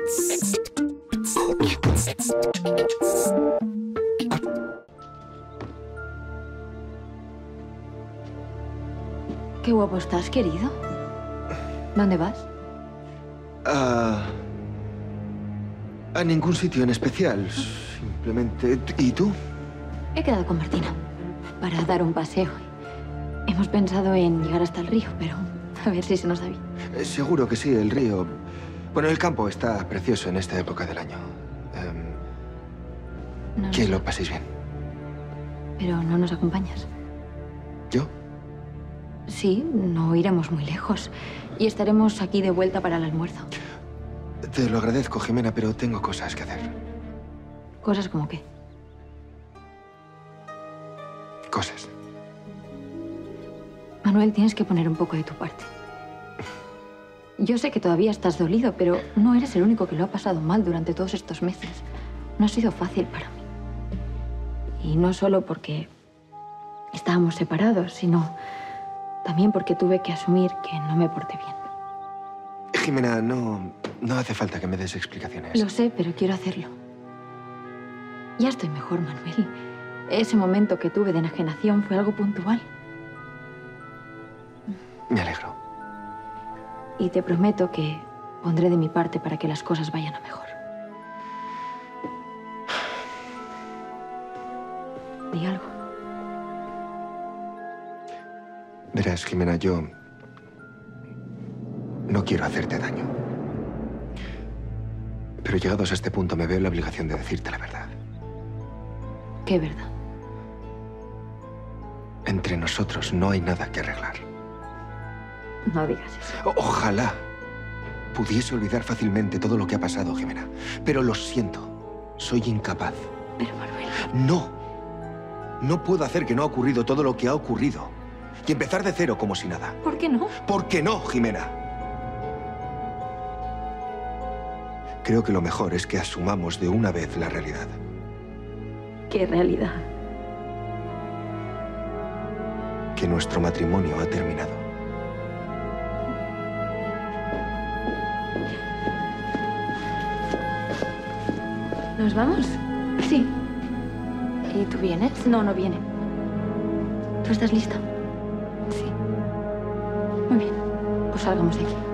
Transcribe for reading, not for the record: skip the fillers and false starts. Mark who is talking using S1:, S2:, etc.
S1: Qué guapo estás, querido. ¿Dónde vas?
S2: A ningún sitio en especial. Simplemente... ¿Y tú?
S1: He quedado con Martina para dar un paseo. Hemos pensado en llegar hasta el río, pero a ver si se nos da bien.
S2: Seguro que sí, el río. Bueno, el campo está precioso en esta época del año. Que lo paséis bien.
S1: Pero no nos acompañas.
S2: ¿Yo?
S1: Sí, no iremos muy lejos. Y estaremos aquí de vuelta para el almuerzo.
S2: Te lo agradezco, Jimena, pero tengo cosas que hacer.
S1: ¿Cosas como qué?
S2: Cosas.
S1: Manuel, tienes que poner un poco de tu parte. Yo sé que todavía estás dolido, pero no eres el único que lo ha pasado mal durante todos estos meses. No ha sido fácil para mí. Y no solo porque estábamos separados, sino también porque tuve que asumir que no me porté bien.
S2: Jimena, no hace falta que me des explicaciones.
S1: Lo sé, pero quiero hacerlo. Ya estoy mejor, Manuel. Ese momento que tuve de enajenación fue algo puntual.
S2: Me alegro.
S1: Y te prometo que pondré de mi parte para que las cosas vayan a mejor. Di algo.
S2: Verás, Jimena, yo no quiero hacerte daño. Pero llegados a este punto me veo en la obligación de decirte la verdad.
S1: ¿Qué verdad?
S2: Entre nosotros no hay nada que arreglar.
S1: No digas eso.
S2: Ojalá pudiese olvidar fácilmente todo lo que ha pasado, Jimena. Pero lo siento, soy incapaz.
S1: Pero, Manuel...
S2: No puedo hacer que no ha ocurrido todo lo que ha ocurrido. Y empezar de cero como si nada.
S1: ¿Por qué no?
S2: ¿Por qué no, Jimena? Creo que lo mejor es que asumamos de una vez la realidad.
S1: ¿Qué realidad?
S2: Que nuestro matrimonio ha terminado.
S1: ¿Nos vamos? Sí. ¿Y tú vienes? No, no viene. ¿Tú estás lista? Sí. Muy bien. Pues salgamos de aquí.